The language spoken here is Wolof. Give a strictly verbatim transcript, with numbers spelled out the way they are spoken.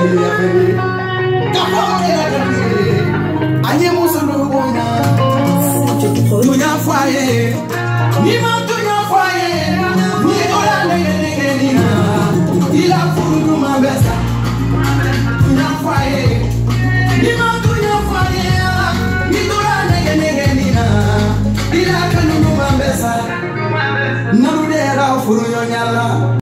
ya bebe kapo kera kere anye musulu bona tunya faye ni ma tunya faye ni ola nege nege ni na ila furu ma besa tunya faye ni ma tunya faye ni ola nege nege ni na ila kanu ma besa narudera furu yo nyala